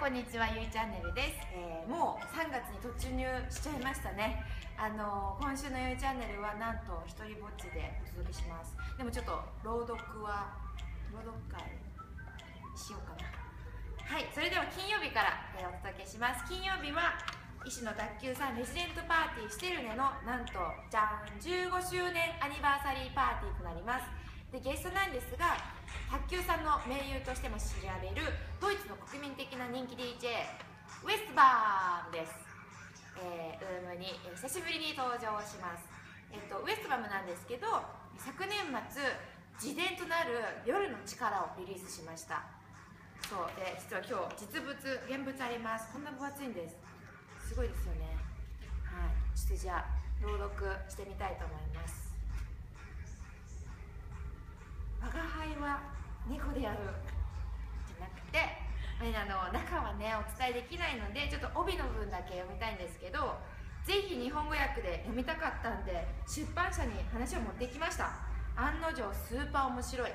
んにちは、ゆいチャンネルです。もう3月に突入しちゃいましたね。今週のゆいチャンネルはなんと一人ぼっちでお届けします。でもちょっと朗読会しようかな。はい、それでは金曜日から、お届けします。金曜日は医師の卓球さんレジデントパーティーしてるねのなんとじゃん15周年アニバーサリーパーティーとなります。でゲストなんですが、卓球さんの盟友としても知られるドイツの国民的な人気 DJ ウェストバームです。ウームに、久しぶりに登場します。ウェストバームなんですけど、昨年末自伝となる夜の力をリリースしました。そうで、実は今日現物あります。こんな分厚いんです。すごいですよね。はい、ちょっとじゃあ朗読してみたいと思います。我が輩は猫であるじゃなくて、中はねお伝えできないので、ちょっと帯の分だけ読みたいんですけど、ぜひ日本語訳で読みたかったんで出版社に話を持ってきました。案の定スーパー面白い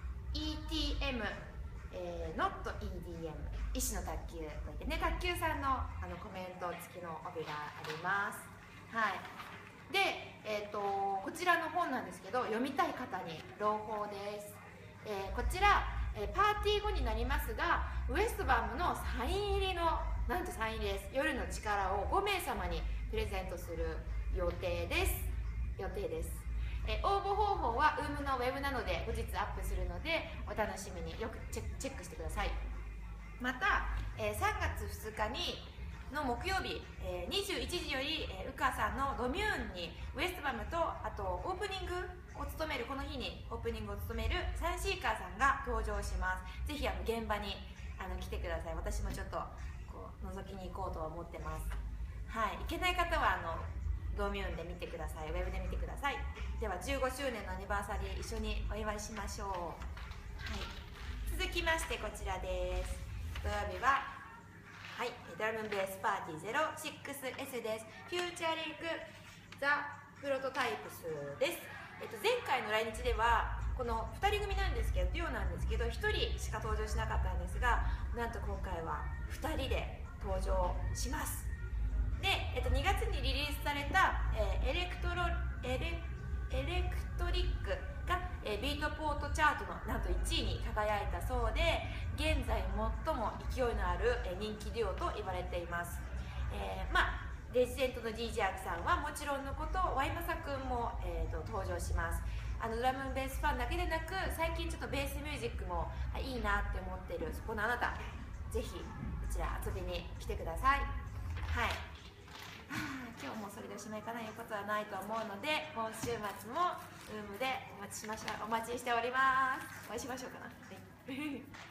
ETM、not EDM 医師の卓球といってね、卓球さんのコメント付きの帯があります。はい。で、こちらの本なんですけど、読みたい方に朗報です。こちら、パーティー後になりますが、ウエストバームのサイン入りのなんとサイン入りです。夜の力を5名様にプレゼントする予定です。応募方法は UM のウェブなので後日アップするのでお楽しみに。よくチェックしてください。また、3月2日にの木曜日、21時より、ウカさんのドミューンにウエストバムと、あとオープニングを務める、この日にオープニングを務めるサンシーカーさんが登場します。ぜひ現場に来てください。私もちょっとこう覗きに行こうとは思ってます。はい、行けない方はドミューンで見てください。ウェブで見てください。では15周年のアニバーサリー一緒にお祝いしましょう。はい、続きましてこちらです。土曜日ははい、ドラムベースパーティー 06S です。フューチャリングザ・プロトタイプスです。前回の来日ではこの2人組なんですけど、デュオなんですけど1人しか登場しなかったんですが、なんと今回は2人で登場します。で、2月にリリースされた、エレクトリックが、ビートポートチャートのなんと1位に輝いたそうで、現在最も勢いのある人気デュオと言われています。レジデントの DJ アキさんはもちろんのこと、ワイマサ君も、登場します。ドラムベースファンだけでなく、最近ちょっとベースミュージックもいいなって思ってるそこのあなた、ぜひこちら遊びに来てください。はい。今日もそれでおしまいかな、いうことはないと思うので、今週末もルームでお待ちしております。お会いしましょうかな。はい